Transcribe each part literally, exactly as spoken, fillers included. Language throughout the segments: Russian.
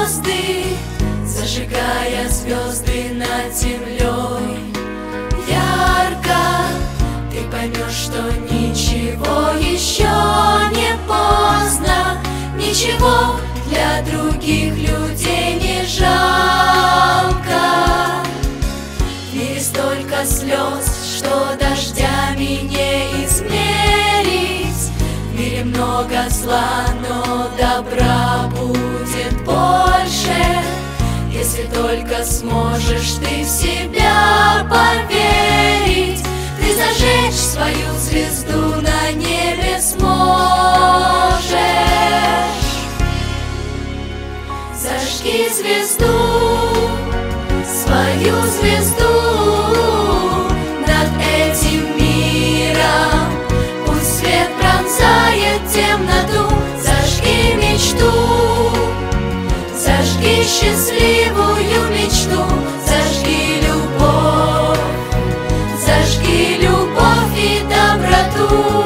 звезды, зажигая звезды над землей. Ярко ты поймешь, что ничего еще не поздно, ничего для других людей не жалко. В мире столько слез, что дождями не измерить. В мире много зла, но добра будет больше, если только сможешь ты в себя поверить. Ты зажечь свою звезду на небе сможешь. Зажги звезду, свою звезду над этим миром. Пусть свет пронзает темноту. Зажги мечту, зажги счастливую мечту. Зажги любовь, зажги любовь и доброту.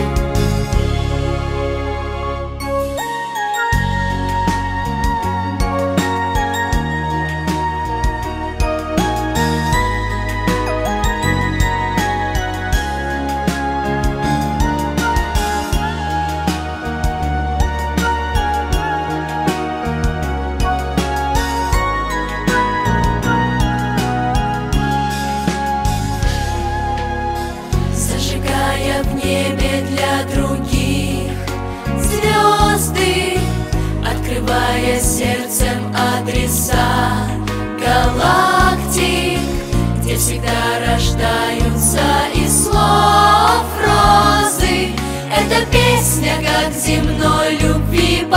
В небе для других звезды, открывая сердцем адреса галактик, где всегда рождаются из слов розы. Эта песня, как земной любви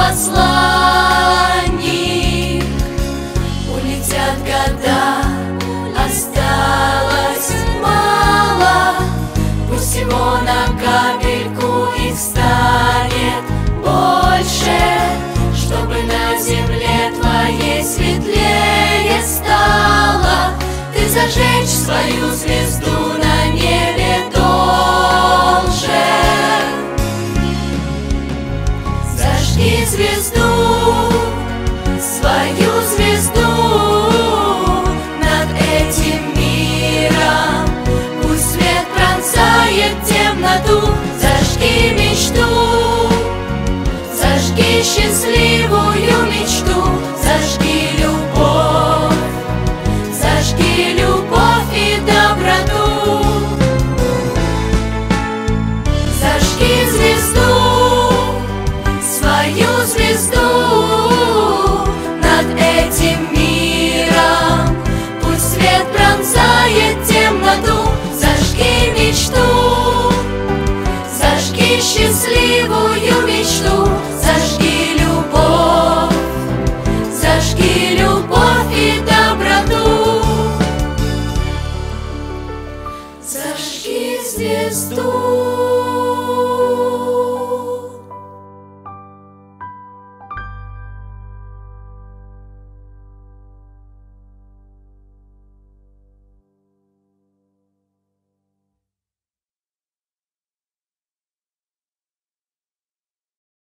посланник. Улетят года, осталось мало, пусть всего на капельку их станет больше, чтобы на земле твоей светлее стало. Ты зажечь свою звезду